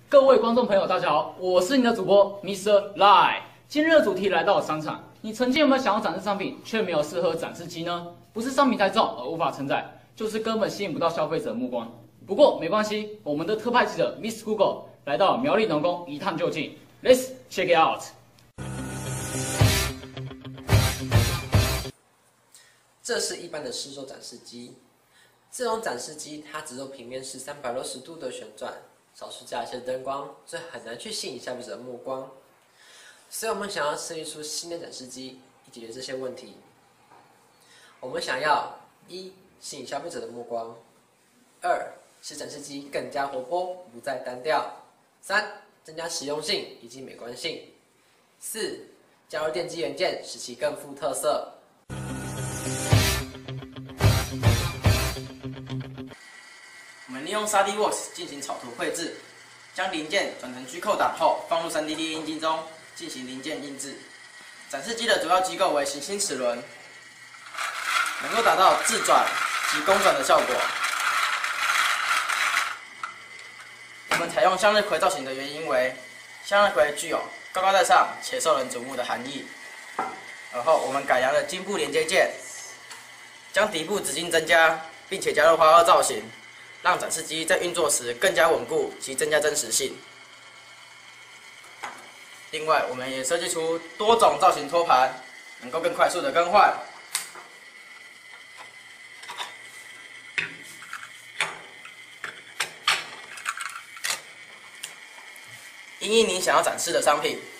各位观众朋友，大家好，我是你的主播 Mr. Lai。今日的主题来到了商场，你曾经有没有想要展示商品，却没有适合展示机呢？不是商品太重而无法承载，就是根本吸引不到消费者的目光。不过没关系，我们的特派记者 Miss Google 来到苗栗农工一探究竟 ，Let's check it out。 这是一般的市售展示机，这种展示机它只有平面是360度的旋转，少数加一些灯光，所以很难去吸引消费者的目光。所以我们想要设计出新的展示机，以解决这些问题。我们想要一吸引消费者的目光，二使展示机更加活泼，不再单调；三增加实用性以及美观性；四加入电机元件，使其更富特色。 我们利用 3D Works 进行草图绘制，将零件转成 G 扣档后，放入 3D 列印机中进行零件印制。展示机的主要机构为行星齿轮，能够达到自转及公转的效果。我们采用向日葵造型的原因为，向日葵具有高高在上且受人瞩目的含义。而后我们改良了茎部连接件，将底部直径增加，并且加入花萼造型。让展示机在运作时更加稳固及增加真实性。另外，我们也设计出多种造型托盘，能够更快速的更换。因应您想要展示的商品。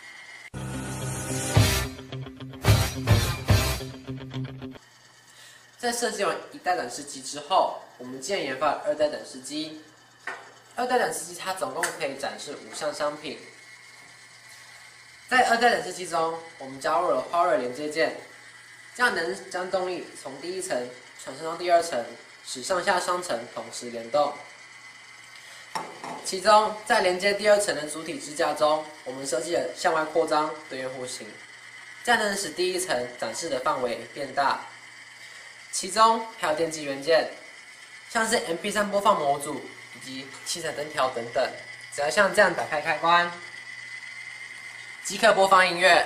在设计完一代展示机之后，我们进而研发了二代展示机。二代展示机它总共可以展示5项商品。在二代展示机中，我们加入了花蕊连接件，这样能将动力从第一层传送到第二层，使上下双层同时联动。其中，在连接第二层的主体支架中，我们设计了向外扩张的圆弧形，这样能使第一层展示的范围变大。其中还有电机元件，像是 MP3 播放模组以及七彩灯条等等，只要像这样打开开关，即可播放音乐。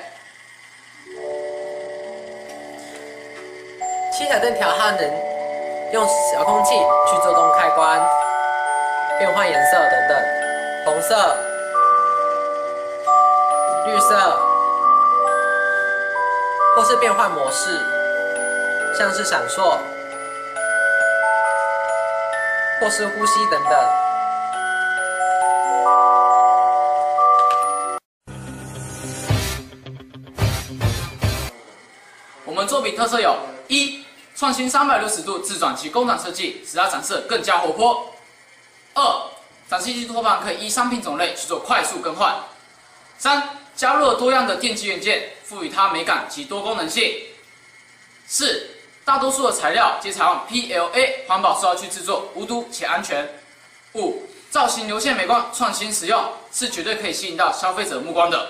七彩灯条它能用遥控器去做动开关、变换颜色等等，红色、绿色，或是变换模式。像是闪烁，或是呼吸等等。 我们作品特色有：一、创新360度自转及公转设计，使它展示更加活泼；二、展示机托盘可以依商品种类去做快速更换；三、加入了多样的电机元件，赋予它美感及多功能性；四、大多数的材料皆采用 PLA 环保塑料去制作，无毒且安全。五、造型流线美观，创新实用，是绝对可以吸引到消费者目光的。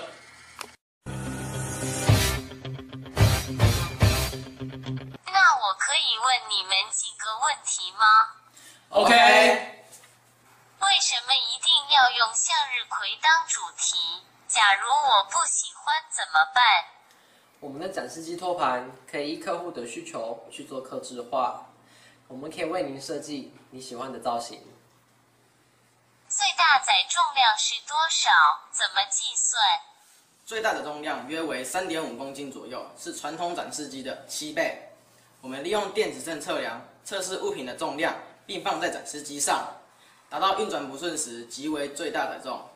那我可以问你们几个问题吗？ OK。 为什么一定要用向日葵当主题？假如我不喜欢怎么办？ 我们的展示机托盘可以依客户的需求去做客制化，我们可以为您设计你喜欢的造型。 最大载重量是多少？怎么计算？ 最大的重量约为3.5公斤左右，是传统展示机的7倍。我们利用电子秤测量，测试物品的重量，并放在展示机上，达到运转不顺时即为最大载重。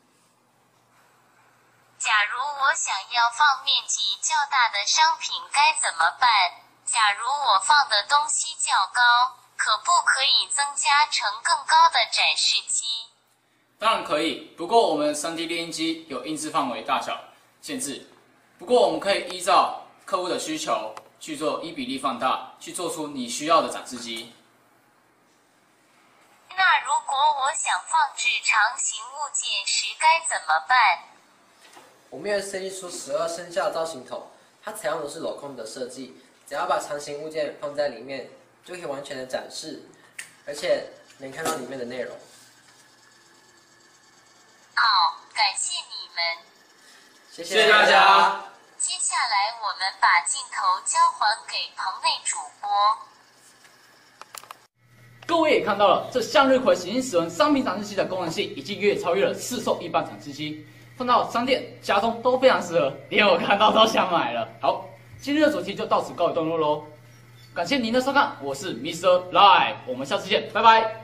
假如我想要放面积较大的商品该怎么办？假如我放的东西较高，可不可以增加成更高的展示机？ 当然可以，不过我们 3D 列印机有印制范围大小限制。不过我们可以依照客户的需求去做1比例放大，去做出你需要的展示机。 那如果我想放置长形物件时该怎么办？ 我们也设计出12生肖造型头，它采用的是镂空的设计，只要把长形物件放在里面，就可以完全的展示，而且能看到里面的内容。 感谢你们。 谢谢谢大家。 接下来我们把镜头交还给棚内主播。 各位也看到了，这向日葵行星使用商品展示机的功能性已经远超越了市售一般展示机，放到商店、家中都非常适合，连我看到都想买了。好，今日的主题就到此告一段落喽，感谢您的收看，我是 Mr. Live，我们下次见，拜拜。